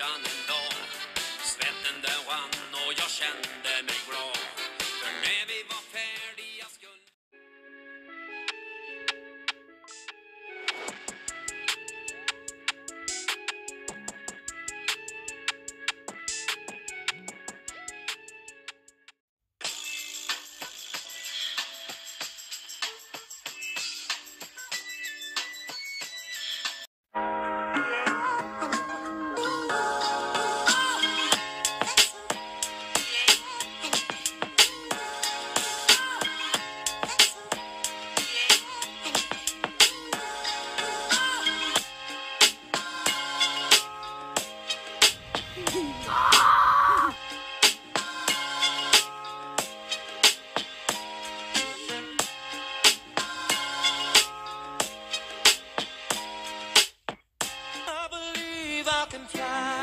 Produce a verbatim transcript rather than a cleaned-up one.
farsan en dag. Svetten den rann och jag kände mig glad. För när vi var färdiga skulle... I can fly.